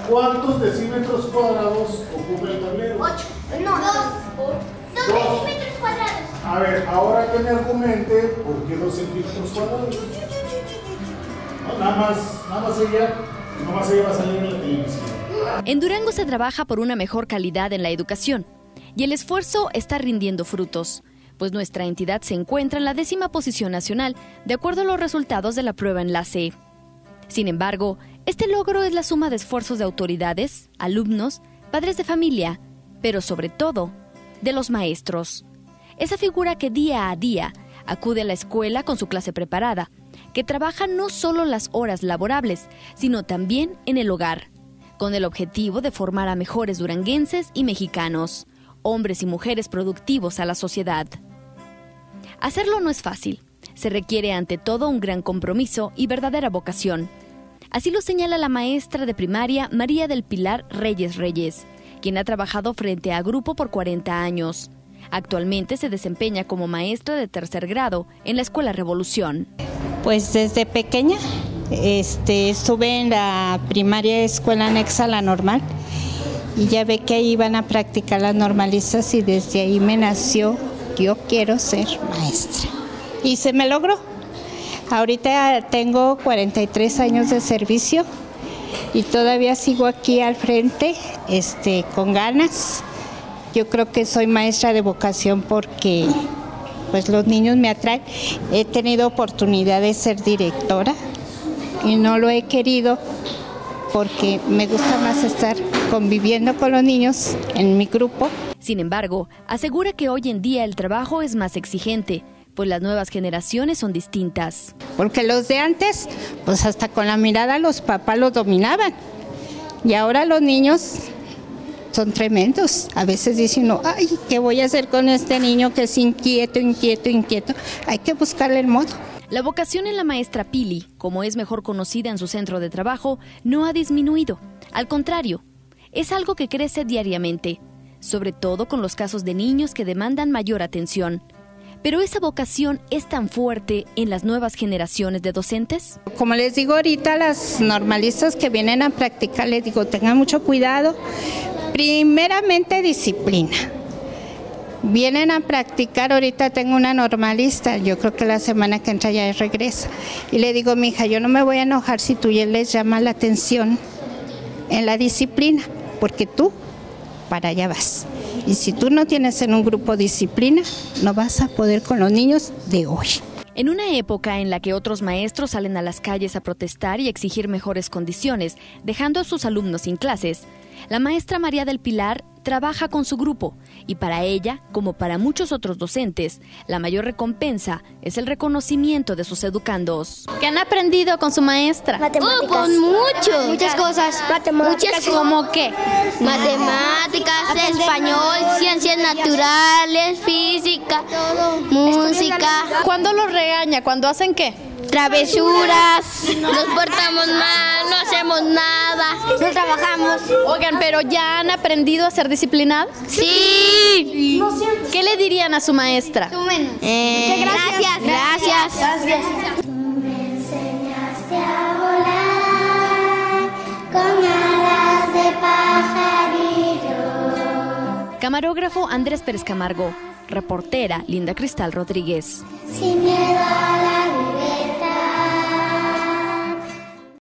¿cuántos decímetros cuadrados ocupa el tablero? 8. No, 2. 2 decímetros cuadrados. A ver, ahora que me argumente, ¿por qué 2 centímetros cuadrados? No, nada más ella va a salir en la televisión. En Durango se trabaja por una mejor calidad en la educación y el esfuerzo está rindiendo frutos, pues nuestra entidad se encuentra en la 10ª posición nacional de acuerdo a los resultados de la prueba Enlace. Sin embargo, este logro es la suma de esfuerzos de autoridades, alumnos, padres de familia, pero sobre todo, de los maestros. Esa figura que día a día acude a la escuela con su clase preparada, que trabaja no solo las horas laborables, sino también en el hogar, con el objetivo de formar a mejores duranguenses y mexicanos, hombres y mujeres productivos a la sociedad. Hacerlo no es fácil, se requiere ante todo un gran compromiso y verdadera vocación. Así lo señala la maestra de primaria María del Pilar Reyes, quien ha trabajado frente a grupo por 40 años. Actualmente se desempeña como maestra de 3er grado en la Escuela Revolución. Pues desde pequeña estuve en la primaria escuela anexa a la normal y ya ve que ahí iban a practicar las normalistas y desde ahí me nació, yo quiero ser maestra. Y se me logró. Ahorita tengo 43 años de servicio y todavía sigo aquí al frente con ganas. Yo creo que soy maestra de vocación porque pues los niños me atraen. He tenido oportunidad de ser directora y no lo he querido porque me gusta más estar conviviendo con los niños en mi grupo. Sin embargo, asegura que hoy en día el trabajo es más exigente, pues las nuevas generaciones son distintas. Porque los de antes, pues hasta con la mirada los papás los dominaban. Y ahora los niños son tremendos. A veces dicen uno, ay, ¿qué voy a hacer con este niño que es inquieto? Hay que buscarle el modo. La vocación en la maestra Pili, como es mejor conocida en su centro de trabajo, no ha disminuido. Al contrario, es algo que crece diariamente, sobre todo con los casos de niños que demandan mayor atención. ¿Pero esa vocación es tan fuerte en las nuevas generaciones de docentes? Como les digo ahorita, las normalistas que vienen a practicar, les digo, tengan mucho cuidado. Primeramente, disciplina. Vienen a practicar, ahorita tengo una normalista, yo creo que la semana que entra ya regresa. Y le digo, mija, yo no me voy a enojar si tú ya les llamas la atención en la disciplina, porque tú para allá vas. Y si tú no tienes en un grupo disciplina, no vas a poder con los niños de hoy. En una época en la que otros maestros salen a las calles a protestar y exigir mejores condiciones, dejando a sus alumnos sin clases, la maestra María del Pilar trabaja con su grupo y para ella, como para muchos otros docentes, la mayor recompensa es el reconocimiento de sus educandos. ¿Qué han aprendido con su maestra? Matemáticas. Pues mucho. Muchas cosas. Muchas, ¿como qué? Matemáticas, español, ciencias naturales, física, música. ¿Cuándo los regaña? ¿Cuándo hacen qué? Travesuras, nos portamos mal, no hacemos nada. No trabajamos. Oigan, ¿pero ya han aprendido a ser disciplinados? Sí. ¿Qué le dirían a su maestra? Gracias. Tú me enseñaste a volar con alas de pajarillo. Camarógrafo Andrés Pérez Camargo. Reportera Linda Cristal Rodríguez. Sin miedo a